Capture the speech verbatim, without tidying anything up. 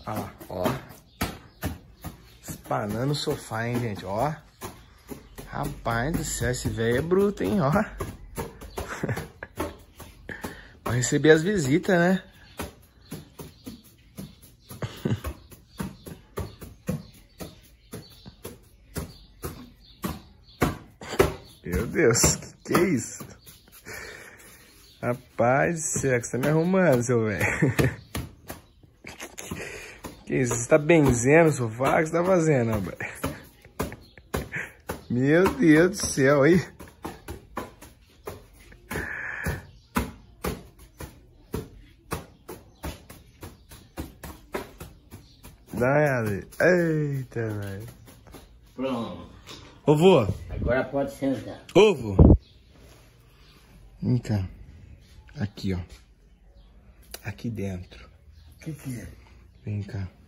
Ó, ó. Espanando o sofá, hein, gente, ó. Rapaz do céu, esse velho é bruto, hein, ó. Vai receber as visitas, né? Meu Deus, que que é isso? Rapaz do céu, que você tá me arrumando, seu velho. Que isso? Você tá benzendo o sofá? O que você tá fazendo, rapaz? Meu Deus do céu, aí. Dá uma olhada aí. Eita, velho. Pronto. Ô, vô. Agora pode sentar. Ô, vô. Vem cá. Aqui, ó. Aqui dentro. O que que é? Vem cá.